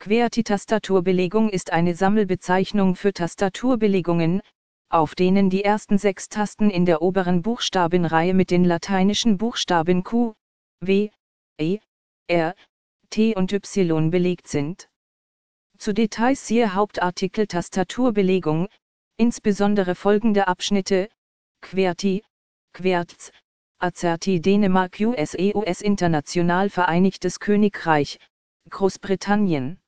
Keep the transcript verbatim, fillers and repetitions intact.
QWERTY-Tastaturbelegung ist eine Sammelbezeichnung für Tastaturbelegungen, auf denen die ersten sechs Tasten in der oberen Buchstabenreihe mit den lateinischen Buchstaben Q, W, E, R, T und Y belegt sind. Zu Details siehe Hauptartikel Tastaturbelegung, insbesondere folgende Abschnitte: QWERTY, QWERTZ, AZERTY Dänemark U S E U S International Vereinigtes Königreich, Großbritannien.